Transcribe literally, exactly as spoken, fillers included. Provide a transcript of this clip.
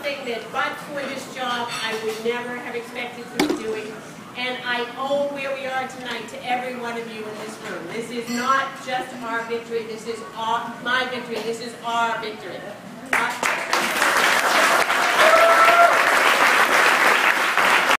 something that, but for this job, I would never have expected to be doing. And I owe where we are tonight to every one of you in this room. This is not just our victory. This is our, my victory. This is our victory. Uh,